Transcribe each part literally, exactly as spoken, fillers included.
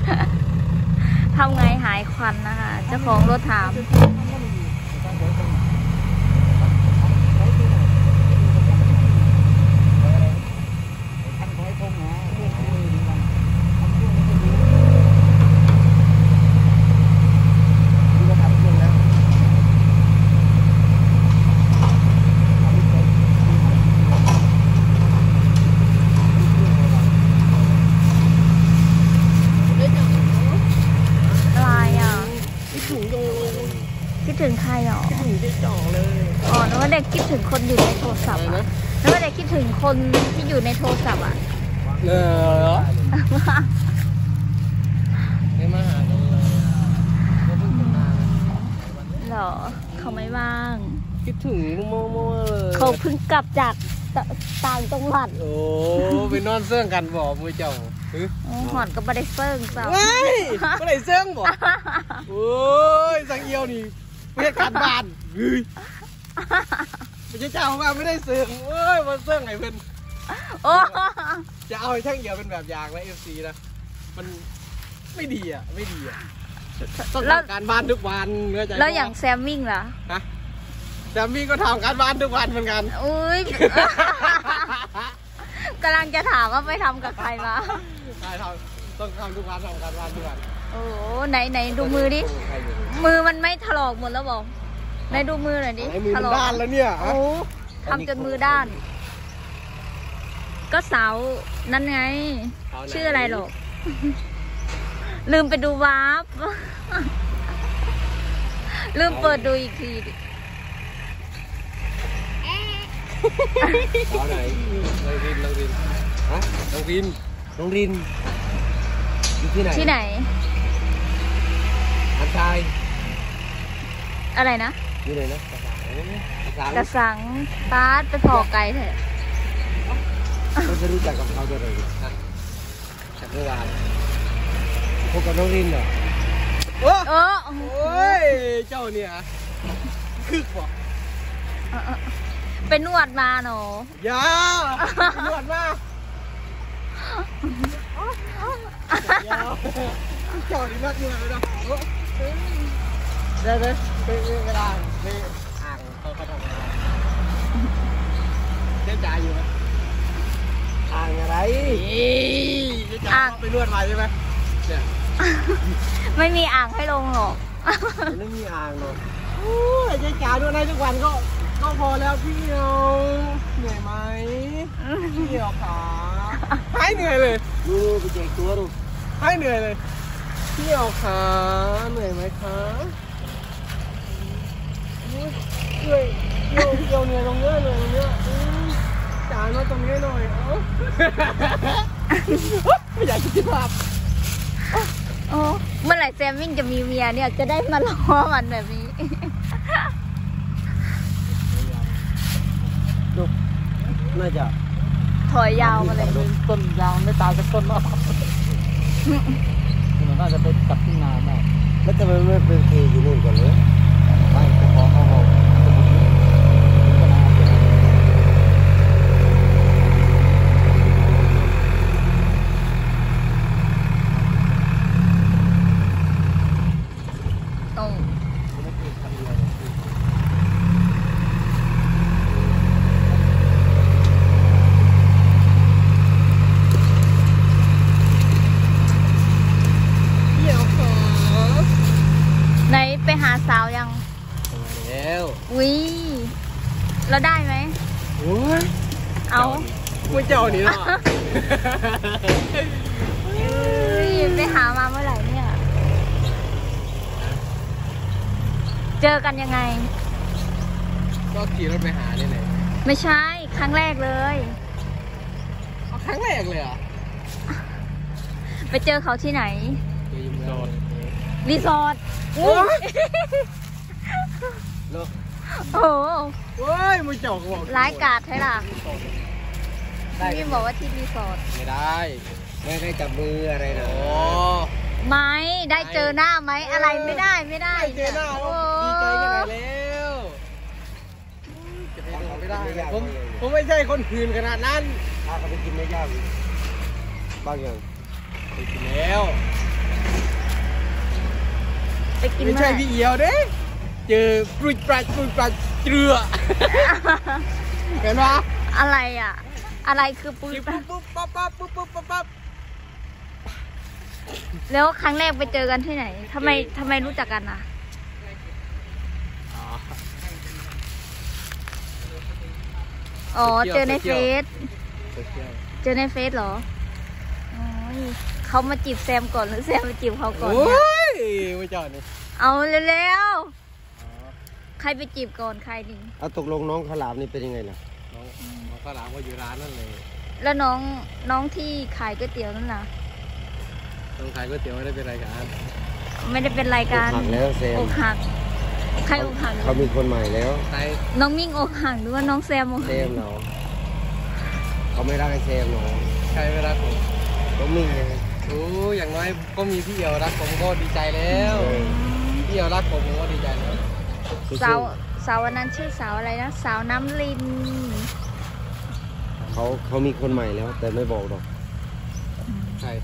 ทำไงหายควันนะคะเจ้าของรถถามถึงใครหรอคิดถึงเจ๊จ่อเลยอ๋อนึกว่าเด็กคิดถึงคนอยู่ในโทรศัพท์อ่ะนึกว่าเด็กคิดถึงคนที่อยู่ในโทรศัพท์อ่ะเออไม่มาหาเลยเขาเพิ่งมาหรอเขาไม่ว่างคิดถึงโมโมเลยเขาเพิ่งกลับจากต่างจังหวัดโอ้ไปนอนเสื่องกันบ่มือเจ้าหอนก็ไม่ได้เสื่องเจ้าไม่ไม่ได้เสื่องบ่โอ้ยสังเอียวนี่ไม่ใช่การบ้านไม่ใช่เจ้าว่าไม่ได้เสื่องเอ้ยมาเสื่องไงเพื่อนจะเอาให้ช่างเอียวเป็นแบบอย่างแล้วเอฟซีนะมันไม่ดีอ่ะไม่ดีอ่ะต้องทำการบ้านทุกวันเนื้อใจแล้วอย่างแซมมิ่งล่ะฮะแซมมิ่งก็ทำการบ้านทุกวันเหมือนกันอุ้ยกำลังจะถามว่าไปทำกับใครมาใช่ทำต้องทำทุกวันทำการบ้านทุกวันโอ้ไหนไหนดูมือดิมือมันไม่ถลอกหมดแล้วบอกไหนดูมือหน่อยดิถลอกด้านแล้วเนี่ยโอ้ทำจนมือด้านก็เสานั่นไงชื่ออะไรหรอกลืมไปดูวาร์ปลืมเปิดดูอีกทีดิเอาไหนน้องรินน้องรินฮะน้องรินน้องรินอยู่ที่ไหนที่ไหนอันชายอะไรนะอยู่ไหนนะกระสังตาดไปพอไกลเถอะเราจะรู้จักกับเขาด้วยนะจากเมื่อวานพบกับน้องรินเหรอโอ้โอ้ยเจ้าเนี่ยคึกว่ะเป็นนวดมาหนูอย่านวดมาเจ้าดีมากเลยนะเดี๋ยวเดี๋ยวไปกระดานไปอ่างเขาเขาทำอะไรเจ๊จ่ายอยู่ไหมอ่างอะไรอ่างไปนวดมาใช่ไหมเนี่ยไม่มีอ่างให้ลงหรอกไม่มีอ่างหรอกโอ้ยเจ๊จ่ายนวดได้ทุกวันก็ก็พอแล้วพี่เอ๋เหนื่อยไหมพี่เอ๋ขาให้เหนื่อยเลยดูไปเจ๊ตัวดูให้เหนื่อยเลยพี่เอ๋ขาเหนื่อยไหมคะเหนื่อยเกี่ยวเกี่ยวเหนื่อยตรงเนี้ยเหนื่อยตรงเนี้ยจ่ายมาตรงนี้หน่อยเอ้ไม่อยากคิดภาพโอ้เมื่อไหร่แซมมิ่งจะมีเมียเนี่ยจะได้มาล้อมันแบบนี้น่าจะถอยยาวมาเลยต้นยาวไม่ตายสักต้นหรอกมันน่าจะไปกลับที่นาแม่แล้วทำไมไม่ไปเทอยู่นู่นก่อนเลยไม่จะขอเขาบอกไปหาสาวยังแล้ววิเราได้ไหมโอ้ยเอาไม่เจ้านี่เนาะไปหามาเมื่อไหร่เนี่ยเจอกันยังไงก็ขี่รถไปหาเนี่ยไหนไม่ใช่ครั้งแรกเลยครั้งแรกเลยเหรอไปเจอเขาที่ไหนรีสอร์ทโอ้โหโอ้ยมึงเจ้าบอกร้ายกาจใช่ล่ะพี่บอกว่าที่รีสอร์ทไม่ได้ไม่ได้จับมืออะไรนะโอ้ไม่ได้เจอหน้าไหมอะไรไม่ได้ไม่ได้เจอหน้าดีใจกันแล้วจะไปดูไม่ได้ผมผมไม่ใช่คนหื่นขนาดนั้นถ้าเขาไปกินไม่ยากบางอย่างไปกินแล้วไปกินไม่เมื่อใช่ไหร่พี่เอียวเด้เจอปลุยปลัดปลุยปลัดเจือเห็นปะอะไรอ่ะ อะไรคือปุ้ยปุ๊บปุ๊บปั๊บปั๊บปุ๊บปุ๊บปั๊บปั๊บแล้วครั้งแรกไปเจอกันที่ไหนทำไมทำไมรู้จักกันอ่ะอ๋อเจอในเฟซเจอในเฟซเหรอโอ้ยเขามาจีบแซมก่อนหรือแซมมาจีบเขาก่อนโอ้เนี่ยยไม่จอดนี่เอาเร็วๆใครไปจีบก่อนใครดิเอาตกลงน้องข้าวหลามนี่เป็นยังไงล่ะน้องน้องข้าวหลามก็อยู่ร้านนั่นเลยแล้วน้องน้องที่ขายก๋วยเตี๋ยวนั่นล่ะต้องขายก๋วยเตี๋ยวไม่ได้เป็นรายการไม่ได้เป็นรายการอกหักแล้วแซมอกหักใครอกหักเขามีคนใหม่แล้วใครน้องมิ่งอกหักหรือว่าน้องแซมอกแซหักมเนาะเขาไม่รักไอ้แซมเนาะใครไม่รักผมน้องมิ่งไงโอ้ยอย่างน้อยก็มีพี่เอียวรักผมก็ดีใจแล้วเออพี่เอียวรักผมผมก็ดีใจแล้วสาวสาววันนั้นชื่อสาวอะไรนะสาวน้ำลินเขาเขามีคนใหม่แล้ว แต่ไม่บอกหรอกใคร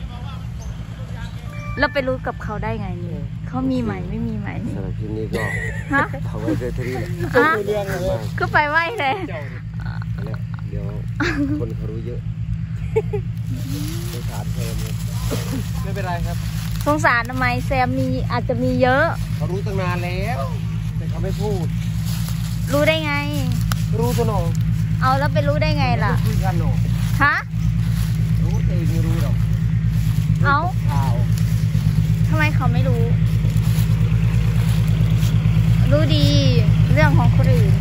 แล้วไปรู้กับเขาได้ไงนี่เขามีใหม่ไม่มีใหม่นี่สำหรับคลิปนี้ก็ฮะเอาไว้เพื่อที่นี่แหละอ่ะเรื่องเลยก็ไปไหวเลยเจ้าเนี่ยแล้วเดี๋ยวคนเขารู้เยอะสงสารแซมเลยไม่เป็นไรครับสงสารทำไมแซมมีอาจจะมีเยอะเขารู้ตั้งนานแล้ว แต่เขาไม่พูดรู้ได้ไงรู้ตัวหนอเอาแล้วไปรู้ได้ไงล่ะคุยกันหนอฮะรู้แต่เองไม่รู้หรอกเอาข่าวทำไมเขาไม่รู้ รู้ดีเรื่องของคนอื่น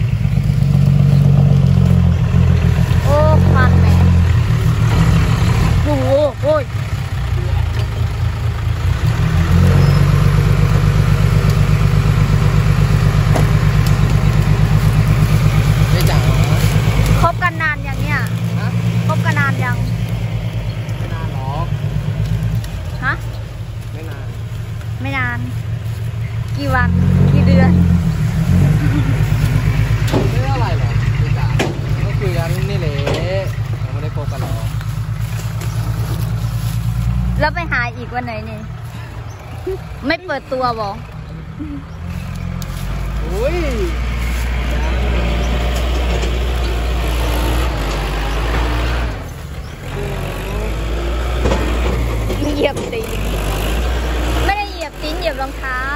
โอ้ควันแหมโอ้โหโอ้ยไม่จ๋าคบกันนานยังเนี่ยฮะคบกันนานยังไม่นานหรอกฮะไม่นานไม่นาน กี่วัน กี่เดือนไม่เท่าไหร่หรอกไม่จ๋าก็คุยกันนี่แหละยังไม่ได้โกกันหรอกแล้วไปหาอีกวันไหนเนี่ย ไม่เปิดตัวบอกอุ้ยเหยียบตีนไม่ได้เหยียบตีนเหยียบรองเท้า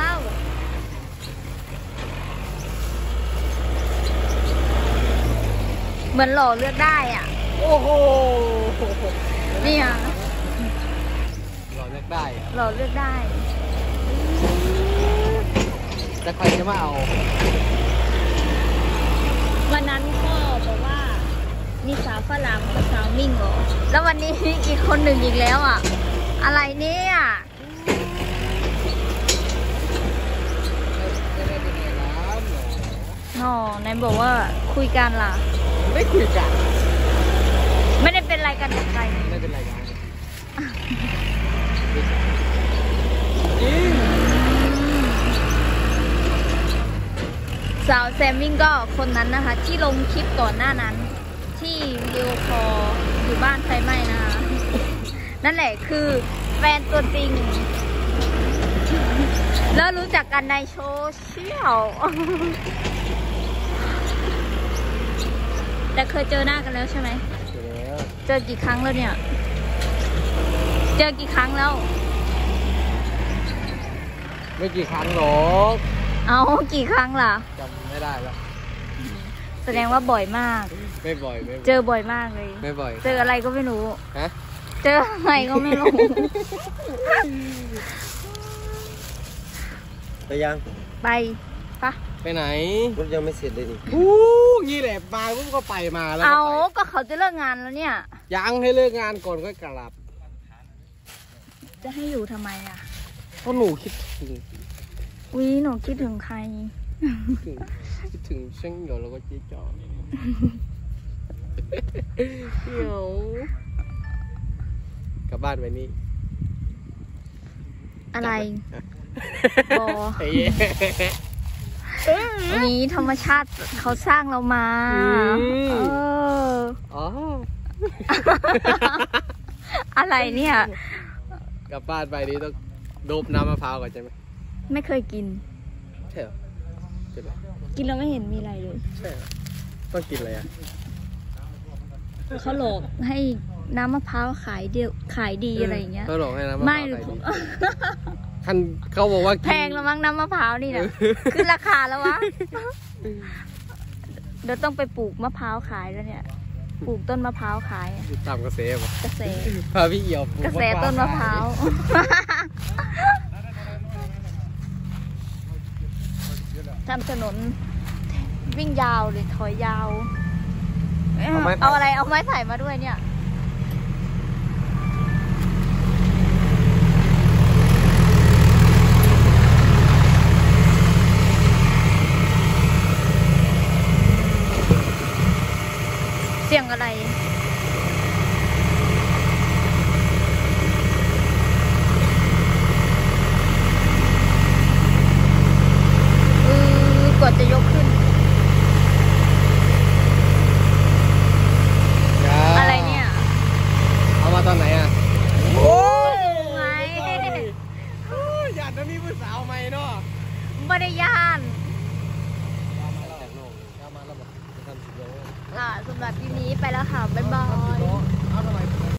เหมือนหล่อเลือกได้อ่ะโอ้โหนี่ค่ะหล่อเลือกได้อะหล่อเลือกได้แต่ใครจะมาเอาวันนั้นก็บอกว่ามีสาวฝรั่งกับสาวมิ่งเหรอ แล้ววันนี้อีกคนหนึ่งอีกแล้วอ่ะ อะไรเนี่ยไม่ได้เป็นรายการหรออ๋อไหนบอกว่าคุยกันล่ะไม่คุยกันไม่ได้เป็นอะไรกันกับใครไม่เป็นรายการจริงสาวแซมมิ่งก็คนนั้นนะคะ ที่ลงคลิปก่อนหน้านั้น ที่วิดีโอคอลอยู่บ้านไฟไหม้นะคะ นั่นแหละคือแฟนตัวจริง แล้วรู้จักกันในโซเชียล แต่เคยเจอหน้ากันแล้วใช่ไหมเสร็จแล้วเจอกี่ครั้งแล้วเนี่ย เจอกี่ครั้งแล้วไม่กี่ครั้งหรอกเอากี่ครั้งล่ะจำไม่ได้แล้วแสดงว่าบ่อยมากไม่บ่อยไม่บ่อยเจอบ่อยมากเลยไม่บ่อยเจออะไรก็ไม่รู้ฮะเจออะไรก็ไม่รู้ไปยังไปปะไปไหนรถยังไม่เสร็จเลยนี่อู้งี้แหละมาปุ๊บก็ไปมาแล้วเอาก็ไปก็เขาจะเลิกงานแล้วเนี่ยยังให้เลิกงานก่อนก็กลับจะให้อยู่ทำไมอ่ะเพราะหนูคิดถึงวิหนูคิดถึงใครถึงคิดถึงเช่งเดี๋ยวเราก็เจ๊จอเดี๋ยวกลับบ้านไปนี่อะไร บอเฮ้ยนี้ธรรมชาติเขาสร้างเรามาอืมเอออ๋ออะไรเนี่ยกลับบ้านไปนี่ต้องโดบน้ำมะพร้าวก่อนใช่ไหมไม่เคยกินใช่เหรอใช่ไหมกินแล้วไม่เห็นมีอะไรเลยใช่เหรอต้องกินอะไรอ่ะเขาหลอกให้น้ำมะพร้าวขายเดียวขายดีอะไรอย่างเงี้ยเขาหลอกให้น้ำมะพไม่ร้าวหรือขายดีคันเขาบอกว่ากินแพงแล้วมั้งน้ำมะพร้าวนี่นะขึ้นราคาแล้ววะ เดี๋ยวต้องไปปลูกมะพร้าวขายแล้วเนี่ย ปลูกต้นมะพร้าวขายตามกระแสป่ะกระแสพาพี่เอี่ยวปลูกระแสต้นมะพร้าว ทำถนนวิ่งยาวเลยถอยยาว เอาอะไรเอาไม้ไผ่มาด้วยเนี่ย เสียงอะไร อือกว่าจะยกขึ้น อะไรเนี่ยเอามาตอนไหนอ่ะโอ้ไงอยากจะมีผู้สาวใหม่เนาะไม่ได้ย่านเอามาแล้วบอกจะทำสิบโลค่ะสำหรับทีนี้ไปแล้วค่ะ บ๊ายบายเอาทำไม